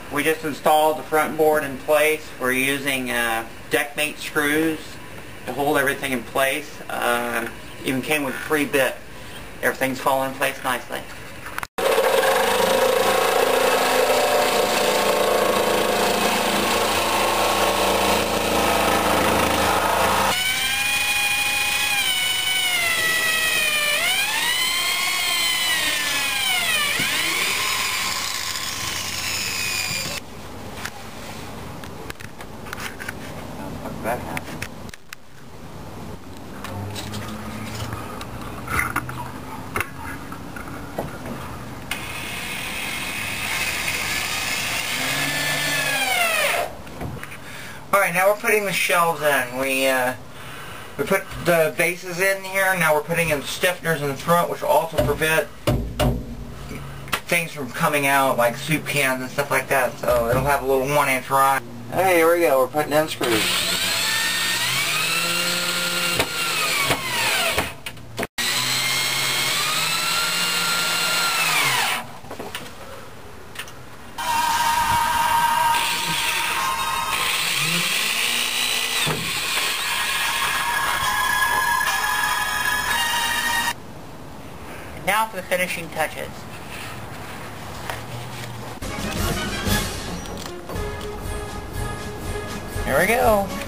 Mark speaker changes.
Speaker 1: We just installed the front board in place. We're using deck mate screws to hold everything in place. Even came with a free bit. Everything's falling in place nicely. That happened. Alright, now we're putting the shelves in. We put the bases in here. Now we're putting in stiffeners in the front, which will also prevent things from coming out, like soup cans and stuff like that. So it'll have a little 1-inch rise. Hey, here we go. We're putting in screws. Now for the finishing touches. Here we go.